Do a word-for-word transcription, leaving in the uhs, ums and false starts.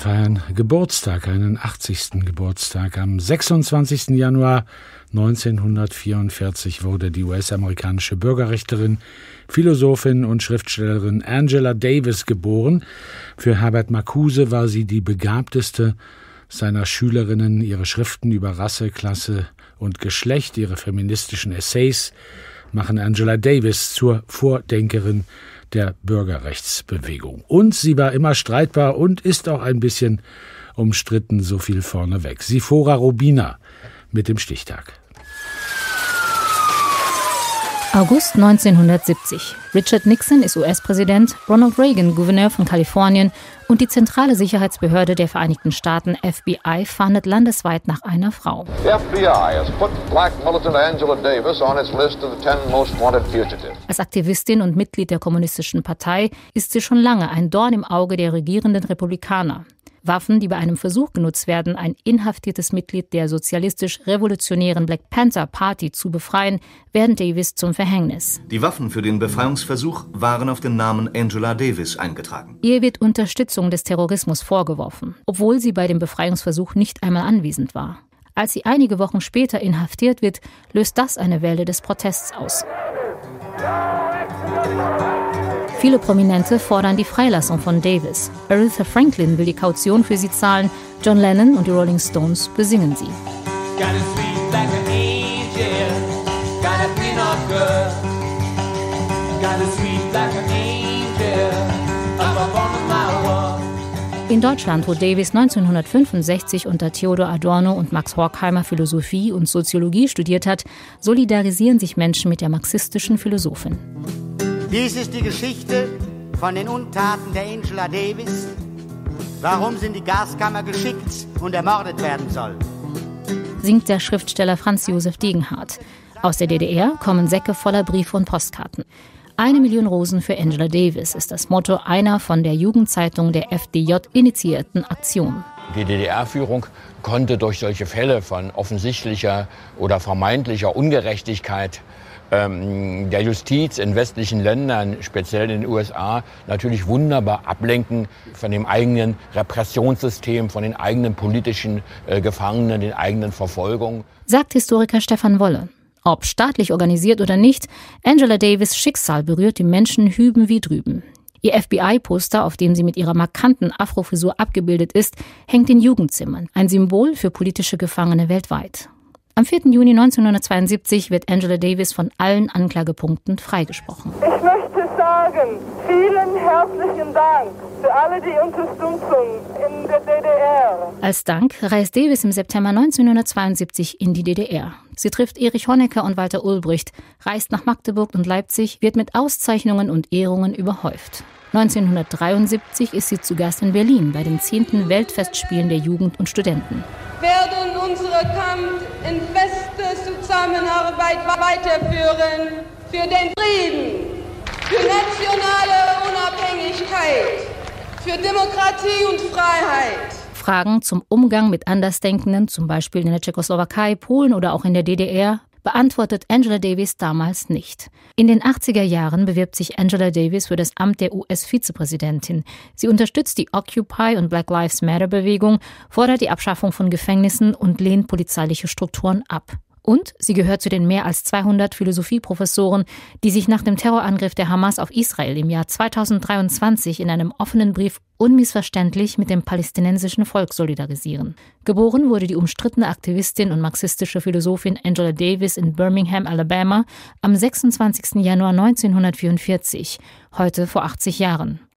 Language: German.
feiern Geburtstag, einen achtzigsten Geburtstag. Am sechsundzwanzigsten Januar neunzehnhundertvierundvierzig wurde die U S-amerikanische Bürgerrechterin, Philosophin und Schriftstellerin Angela Davis geboren. Für Herbert Marcuse war sie die begabteste seiner Schülerinnen. Ihre Schriften über Rasse, Klasse und Geschlecht, ihre feministischen Essays machen Angela Davis zur Vordenkerin der Bürgerrechtsbewegung. Und sie war immer streitbar und ist auch ein bisschen umstritten, so viel vorneweg. Sifora Robina mit dem Stichtag. August neunzehnhundertsiebzig. Richard Nixon ist U S-Präsident, Ronald Reagan Gouverneur von Kalifornien und die zentrale Sicherheitsbehörde der Vereinigten Staaten, F B I, fahndet landesweit nach einer Frau. The F B I has put black militant Angela Davis on its list of the ten most wanted fugitives. Als Aktivistin und Mitglied der Kommunistischen Partei ist sie schon lange ein Dorn im Auge der regierenden Republikaner. Waffen, die bei einem Versuch genutzt werden, ein inhaftiertes Mitglied der sozialistisch-revolutionären Black Panther Party zu befreien, werden Davis zum Verhängnis. Die Waffen für den Befreiungsversuch waren auf den Namen Angela Davis eingetragen. Ihr wird Unterstützung des Terrorismus vorgeworfen, obwohl sie bei dem Befreiungsversuch nicht einmal anwesend war. Als sie einige Wochen später inhaftiert wird, löst das eine Welle des Protests aus. Viele Prominente fordern die Freilassung von Davis. Aretha Franklin will die Kaution für sie zahlen. John Lennon und die Rolling Stones besingen sie. In Deutschland, wo Davis neunzehnhundertfünfundsechzig unter Theodor Adorno und Max Horkheimer Philosophie und Soziologie studiert hat, solidarisieren sich Menschen mit der marxistischen Philosophin. Dies ist die Geschichte von den Untaten der Angela Davis, warum sie in die Gaskammer geschickt und ermordet werden soll. Singt der Schriftsteller Franz Josef Degenhardt. Aus der D D R kommen Säcke voller Briefe und Postkarten. Eine Million Rosen für Angela Davis ist das Motto einer von der Jugendzeitung der F D J initiierten Aktion. Die D D R-Führung konnte durch solche Fälle von offensichtlicher oder vermeintlicher Ungerechtigkeit der Justiz in westlichen Ländern, speziell in den U S A, natürlich wunderbar ablenken von dem eigenen Repressionssystem, von den eigenen politischen äh, Gefangenen, den eigenen Verfolgungen. Sagt Historiker Stefan Wolle. Ob staatlich organisiert oder nicht, Angela Davis' Schicksal berührt die Menschen hüben wie drüben. Ihr F B I-Poster, auf dem sie mit ihrer markanten Afrofrisur abgebildet ist, hängt in Jugendzimmern, ein Symbol für politische Gefangene weltweit. Am vierten Juni neunzehnhundertzweiundsiebzig wird Angela Davis von allen Anklagepunkten freigesprochen. Ich möchte sagen, vielen herzlichen Dank für alle die Unterstützung in der D D R. Als Dank reist Davis im September neunzehnhundertzweiundsiebzig in die D D R. Sie trifft Erich Honecker und Walter Ulbricht, reist nach Magdeburg und Leipzig, wird mit Auszeichnungen und Ehrungen überhäuft. neunzehnhundertdreiundsiebzig ist sie zu Gast in Berlin bei den zehnten Weltfestspielen der Jugend und Studenten. Werden unsere Kampf in fester Zusammenarbeit weiterführen für den Frieden, für nationale Unabhängigkeit, für Demokratie und Freiheit. Fragen zum Umgang mit Andersdenkenden, zum Beispiel in der Tschechoslowakei, Polen oder auch in der D D R, beantwortet Angela Davis damals nicht. In den achtziger Jahren bewirbt sich Angela Davis für das Amt der U S-Vizepräsidentin. Sie unterstützt die Occupy- und Black Lives Matter-Bewegung, fordert die Abschaffung von Gefängnissen und lehnt polizeiliche Strukturen ab. Und sie gehört zu den mehr als zweihundert Philosophieprofessoren, die sich nach dem Terrorangriff der Hamas auf Israel im Jahr zweitausenddreiundzwanzig in einem offenen Brief unmissverständlich mit dem palästinensischen Volk solidarisieren. Geboren wurde die umstrittene Aktivistin und marxistische Philosophin Angela Davis in Birmingham, Alabama, am sechsundzwanzigsten Januar neunzehnhundertvierundvierzig, heute vor achtzig Jahren.